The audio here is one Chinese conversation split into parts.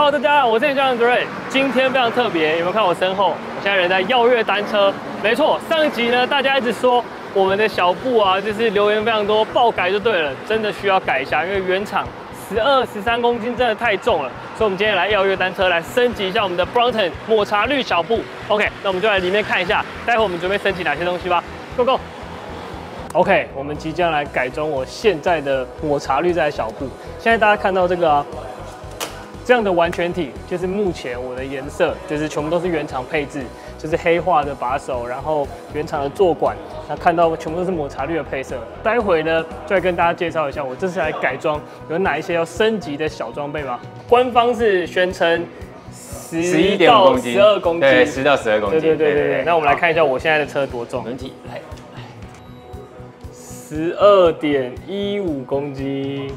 Hello， 大家好，我是教练Dre。今天非常特别，有没有看我身后？我现在人在耀月单车。没错，上一集呢，大家一直说我们的小布啊，就是留言非常多，爆改就对了，真的需要改一下，因为原厂12、13公斤真的太重了，所以我们今天来耀月单车来升级一下我们的 Brompton 抹茶绿小布。OK， 那我们就来里面看一下，待会我们准备升级哪些东西吧。Go go！OK， 我们即将来改装我现在的抹茶绿在小布。现在大家看到这个啊。这样的完全体就是目前我的颜色，就是全部都是原厂配置，就是黑化的把手，然后原厂的座管，那看到全部都是抹茶绿的配色。待会呢，就来跟大家介绍一下我这次来改装有哪一些要升级的小装备吧。官方是宣称11到12公斤， 对，10到12公斤。 对。那我们来看一下我现在的车多重。 轮体来 ，12.15公斤。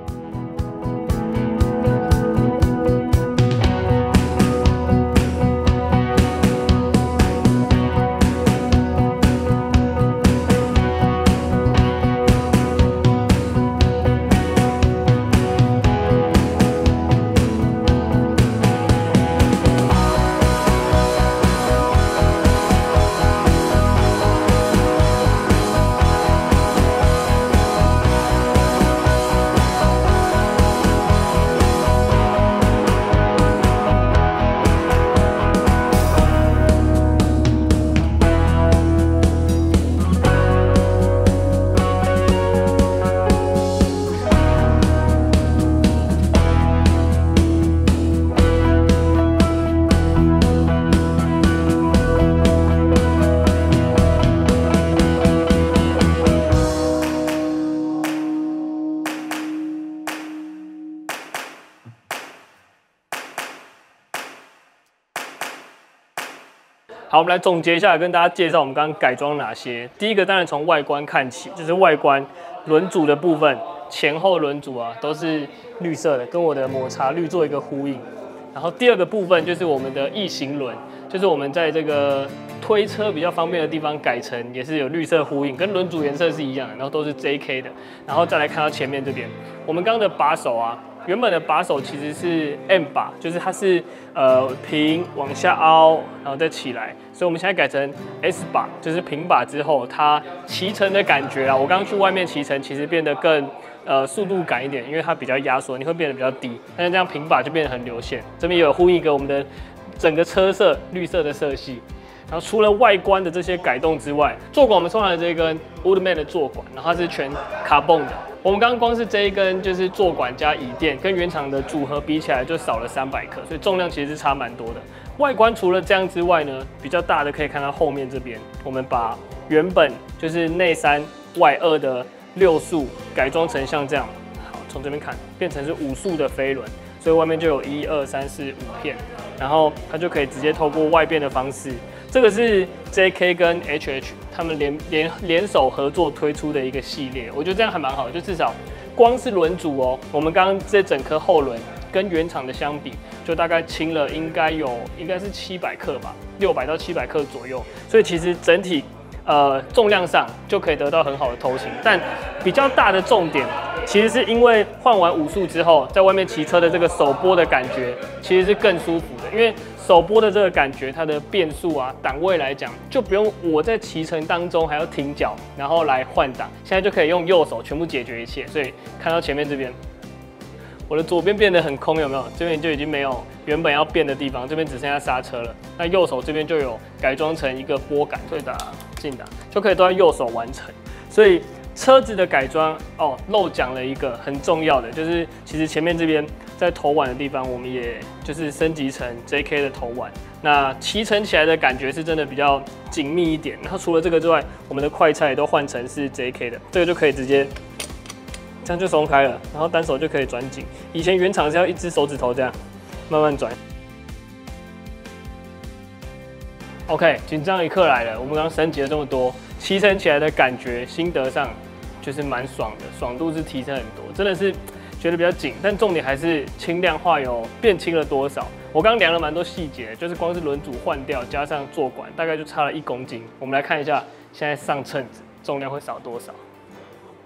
好，我们来总结一下，跟大家介绍我们刚刚改装哪些。第一个当然从外观看起，就是外观轮组的部分，前后轮组啊都是绿色的，跟我的抹茶绿做一个呼应。然后第二个部分就是我们的异形轮，就是我们在这个推车比较方便的地方改成也是有绿色呼应，跟轮组颜色是一样的，然后都是 JK 的。然后再来看到前面这边，我们刚刚的把手啊。原本的把手其实是 M 把，就是它是平往下凹，然后再起来，所以我们现在改成 S 把，就是平把之后，它骑乘的感觉啊，我刚刚去外面骑乘，其实变得更速度感一点，因为它比较压缩，你会变得比较低，但是这样平把就变得很流线。这边也有呼应一个我们的整个车色绿色的色系。然后除了外观的这些改动之外，座管我们送来的这根 Woodman 的座管，然后它是全卡泵的。我们刚刚光是这一根就是座管加椅垫，跟原厂的组合比起来就少了300克，所以重量其实是差蛮多的。外观除了这样之外呢，比较大的可以看到后面这边，我们把原本就是内3外2的6速改装成像这样，好，从这边看变成是5速的飞轮，所以外面就有1、2、3、4、5片，然后它就可以直接透过外变的方式。这个是 JK 跟 HH 他们联手合作推出的一个系列，我觉得这样还蛮好的，就至少光是轮组哦，我们刚刚这整颗后轮跟原厂的相比，就大概轻了应该是700克吧，600到700克左右，所以其实整体重量上就可以得到很好的头型，但比较大的重点其实是因为换完5速之后，在外面骑车的这个手拨的感觉其实是更舒服的，因为手拨的这个感觉，它的变速啊、档位来讲，就不用我在骑乘当中还要停脚，然后来换挡，现在就可以用右手全部解决一切。所以看到前面这边，我的左边变得很空，有没有？这边就已经没有原本要变的地方，这边只剩下刹车了。那右手这边就有改装成一个拨杆，对打、进打，就可以都在右手完成。所以车子的改装哦，漏讲了一个很重要的，就是其实前面这边在头碗的地方，我们也就是升级成 JK 的头碗。那骑乘起来的感觉是真的比较紧密一点。然后除了这个之外，我们的快拆也都换成是 JK 的，这个就可以直接这样就松开了，然后单手就可以转紧。以前原厂是要一只手指头这样慢慢转。OK， 紧张一刻来了，我们刚刚升级了这么多，骑乘起来的感觉心得上就是蛮爽的，爽度是提升很多，真的是觉得比较紧，但重点还是轻量化有变轻了多少。我刚量了蛮多细节，就是光是轮组换掉加上座管，大概就差了1公斤。我们来看一下现在上秤子重量会少多少。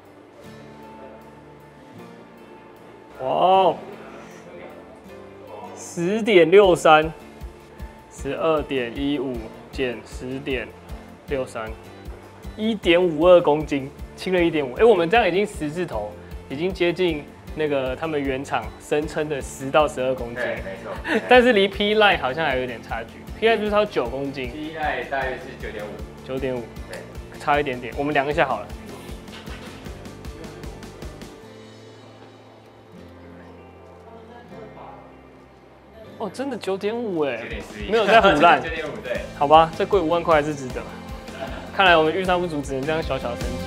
哇 10.63。12.15减10.63。1.52公斤，轻了1.5。哎，我们这样已经10字头，已经接近那个他们原厂声称的10到12公斤。 对，没错。 但是离 P line 好像还有点差距 ，P line 就是超9公斤。 P line 大约是9.5。9.5。对， 差一点点。我们量一下好了。哦，真的9.5哎，没有在唬烂。9.5 对。 好吧，这贵5万块还是值得。看来我们预算不足，只能这样小小升级。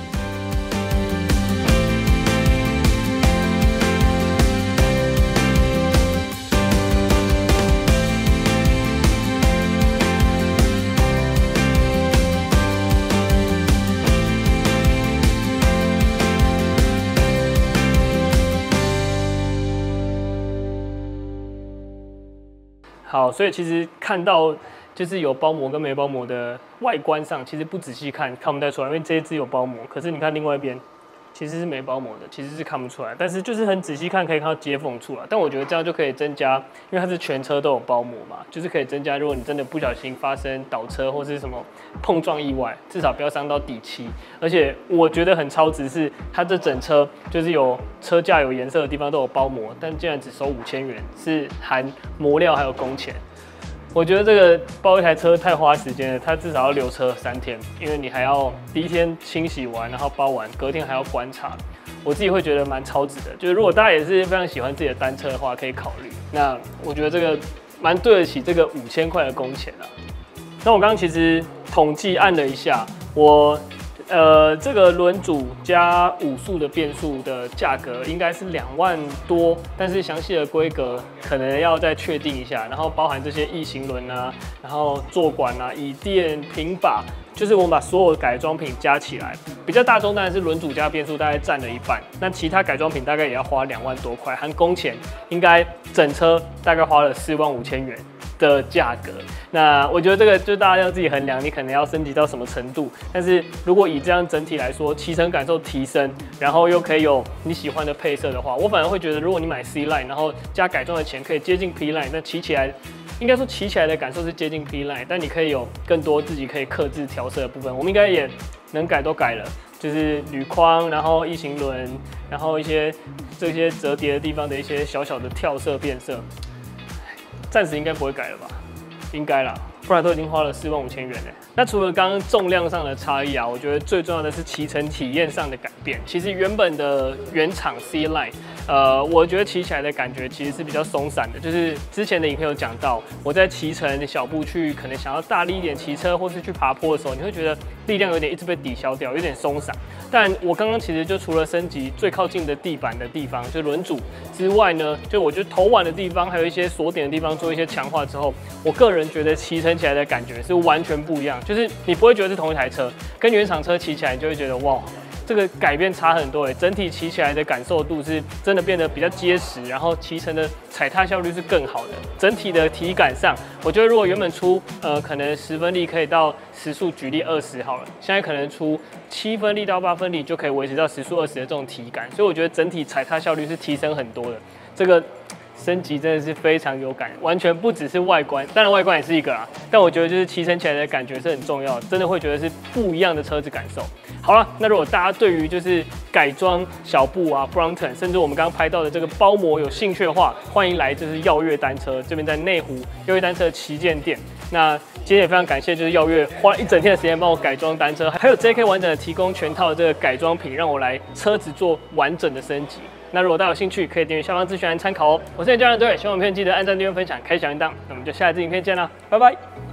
好，所以其实看到就是有包膜跟没包膜的外观上，其实不仔细看不太出来，因为这一只有包膜，可是你看另外一边其实是没包膜的，其实是看不出来。但是就是很仔细看可以看到接缝处了，但我觉得这样就可以增加，因为它是全车都有包膜嘛，就是可以增加，如果你真的不小心发生倒车或是什么碰撞意外，至少不要伤到底漆。而且我觉得很超值是，它这整车就是有车架有颜色的地方都有包膜，但竟然只收5000元，是含磨料还有工钱。我觉得这个包一台车太花时间了，它至少要留车3天，因为你还要第一天清洗完，然后包完，隔天还要观察。我自己会觉得蛮超值的，就是如果大家也是非常喜欢自己的单车的话，可以考虑。那我觉得这个蛮对得起这个5000块的工钱啊。那我刚刚其实统计按了一下，我这个轮组加5速的变速的价格应该是2万多，但是详细的规格可能要再确定一下，然后包含这些异形轮啊，然后座管啊、椅垫、平把，就是我们把所有的改装品加起来，比较大宗当然是轮组加变速大概占了一半，那其他改装品大概也要花2万多块，含工钱，应该整车大概花了45000元。的价格，那我觉得这个就大家要自己衡量，你可能要升级到什么程度。但是如果以这样整体来说，骑乘感受提升，然后又可以有你喜欢的配色的话，我反而会觉得，如果你买 C line， 然后加改装的钱可以接近 P line， 那骑起来应该说骑起来的感受是接近 P line， 但你可以有更多自己可以客制调色的部分。我们应该也能改都改了，就是铝框，然后异形轮，然后一些这些折叠的地方的一些小小的跳色变色。暂时应该不会改了吧？应该啦，不然都已经花了45000元了。那除了刚刚重量上的差异啊，我觉得最重要的是骑乘体验上的改变。其实原本的原厂 C line， 我觉得骑起来的感觉其实是比较松散的。就是之前的影片有讲到，我在骑乘小步去，可能想要大力一点骑车，或是去爬坡的时候，你会觉得力量有点一直被抵消掉，有点松散。但我刚刚其实就除了升级最靠近的地板的地方，就轮组之外呢，就我觉得头碗的地方，还有一些锁点的地方做一些强化之后，我个人觉得骑乘起来的感觉是完全不一样。就是你不会觉得是同一台车，跟原厂车骑起来，你就会觉得哇，这个改变差很多整体骑起来的感受度是真的变得比较结实，然后骑乘的踩踏效率是更好的。整体的体感上，我觉得如果原本出可能10分力可以到时速举例20好了，现在可能出7分力到8分力就可以维持到时速20的这种体感，所以我觉得整体踩踏效率是提升很多的。这个升级真的是非常有感，完全不只是外观，当然外观也是一个啦，但我觉得就是骑乘起来的感觉是很重要的，真的会觉得是不一样的车子感受。好了，那如果大家对于就是改装小步啊、Brompton， 甚至我们刚刚拍到的这个包膜有兴趣的话，欢迎来就是耀越单车这边在内湖耀越单车的旗舰店。那今天也非常感谢，就是耀越花了1整天的时间帮我改装单车，还有 JK 完整的提供全套的这个改装品，让我来车子做完整的升级。那如果大家有兴趣，可以点击下方资讯栏参考哦。我是你家人队，希望影片记得按赞、订阅、分享、开小铃铛。那我们就下一支影片见啦，拜拜。